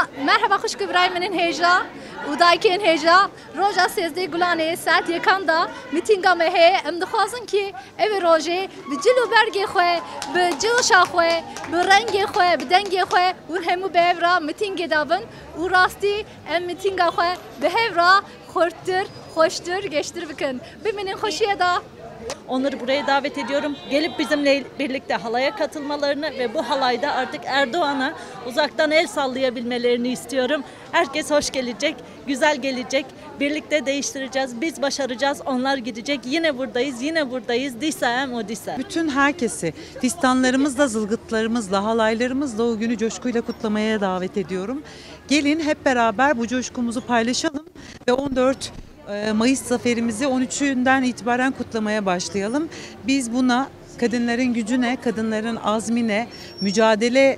Merhaba خوش İbrahim من هیجا و دایکن هیجا روزا 13 گلانه ساعت یکان دا میتینگا مه ام دخوازن کی او روزه به جلو برگ خو به جلشا خو به رنگ خو به دنگ خو و همو به ورا میتینگ دابن و راستی ام میتینگا خو به ورا خورتر خوشتر geçtir bakın. Biminin hoşuya da. Onları buraya davet ediyorum. Gelip bizimle birlikte halaya katılmalarını ve bu halayda artık Erdoğan'a uzaktan el sallayabilmelerini istiyorum. Herkes hoş gelecek, güzel gelecek. Birlikte değiştireceğiz. Biz başaracağız. Onlar gidecek. Yine buradayız, yine buradayız. Disem o disem. Bütün herkesi fistanlarımızla, zılgıtlarımızla, halaylarımızla o günü coşkuyla kutlamaya davet ediyorum. Gelin hep beraber bu coşkumuzu paylaşalım ve 14 Mayıs zaferimizi 13'ünden itibaren kutlamaya başlayalım. Biz buna kadınların gücüne, kadınların azmine, mücadele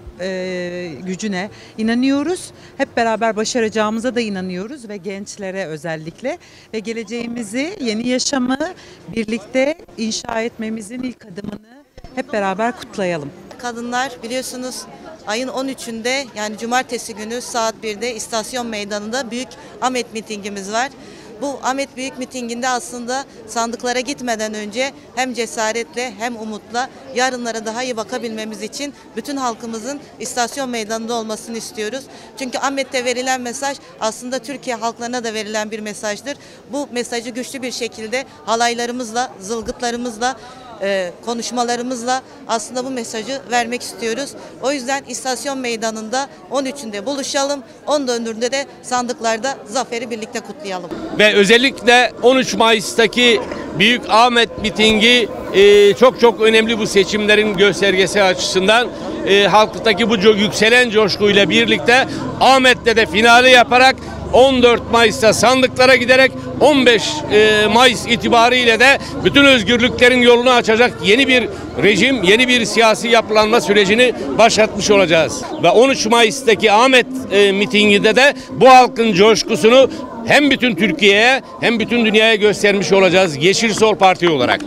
gücüne inanıyoruz. Hep beraber başaracağımıza da inanıyoruz ve gençlere özellikle ve geleceğimizi, yeni yaşamı birlikte inşa etmemizin ilk adımını hep beraber kutlayalım. Kadınlar biliyorsunuz ayın 13'ünde yani cumartesi günü saat 1'de istasyon meydanında büyük Ahmet mitingimiz var. Bu Ahmet Büyük mitinginde aslında sandıklara gitmeden önce hem cesaretle hem umutla yarınlara daha iyi bakabilmemiz için bütün halkımızın istasyon meydanında olmasını istiyoruz. Çünkü Ahmet'te verilen mesaj aslında Türkiye halklarına da verilen bir mesajdır. Bu mesajı güçlü bir şekilde halaylarımızla, zılgıtlarımızla, konuşmalarımızla aslında bu mesajı vermek istiyoruz. O yüzden istasyon meydanında 13'ünde buluşalım. 14'ünde de sandıklarda zaferi birlikte kutlayalım. Ve özellikle 13 Mayıs'taki Büyük Ahmet mitingi çok önemli bu seçimlerin göstergesi açısından. Halktaki bu yükselen coşkuyla birlikte Ahmet'te de finali yaparak 14 Mayıs'ta sandıklara giderek 15 Mayıs itibariyle de bütün özgürlüklerin yolunu açacak yeni bir rejim, yeni bir siyasi yapılanma sürecini başlatmış olacağız. Ve 13 Mayıs'taki Ahmet mitinginde de bu halkın coşkusunu hem bütün Türkiye'ye hem bütün dünyaya göstermiş olacağız Yeşil Sol Parti olarak.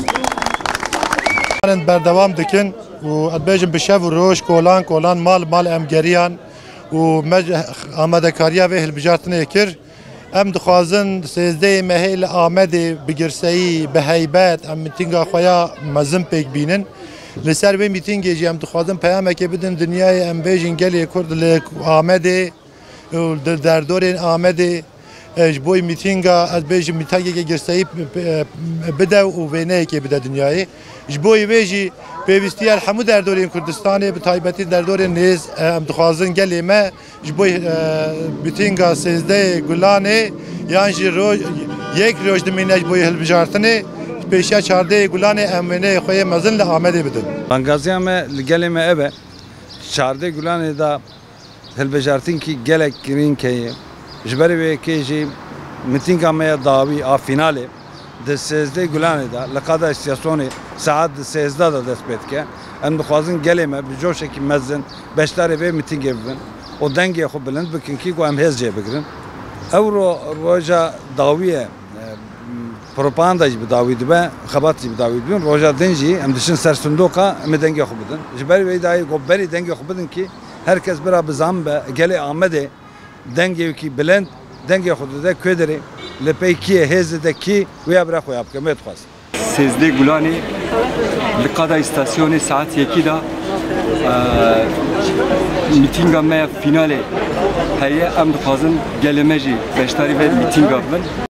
Berdevam dikin و ادبیجم بشو روش کلان مال امگریان و آماده‌کاری و هلبجارتنه کر ام دخوازن سیزده مهیل آمده بگرسایی به هیبت ام میتینگا خویا مزم پیک بینن لسر به میتینگی جی ام دخوازن پیامه که بدن دنیای ام بیجن گلی کرد لک آمده و در دور آمده بوی میتینگا ادبیجم میتینگی گرسایی بده و وینه که بده دنیای بوی ویجی پیوستی الحمد در دوره کردستان به تایبتی در دوره نیز ام دخوازن گلیمه جبوی میتینگا 13 گلانه یعنی یک روز دمینه جبوی هلبجارتنه پیشیا 14 گلانه امنه خوی مزن لآمده بدن. بنگازیم گلیمه ابه 14 گلانه دا هلبجارتن کی گلک گرین کی جبری به کی میتینگا می داوی آ فیناله د 13 گلانه دا لقادا استیاسیون saat 13'de da dest betke. Em dixwazin gelê me bi coşekî mezin beşdarê vê mîtingê bibin. O dengê xwe bilind bikin kî ku em hêz jê bigirin. Ew roja dawiyê propaganda jî bi dawî dibe, xebat jî bi dawî dibin. Roja din jî em dişin ser sindoqa em ê dengê xwe bidin. Ji ber vê dayê ku berî dengê xwe bidin kî herkes bira bizan be gelê Amedê dengê wekî bilind dengê xwe dide kêderê li pey kî hêzê de kî wêya bira xwe ya bike me dixwaz. 13 گلانی لقادا استاسیون ساعت 2 میتینگا ما فیناله هیه ام دخوازن گلمجی بشتاری و میتینگا بن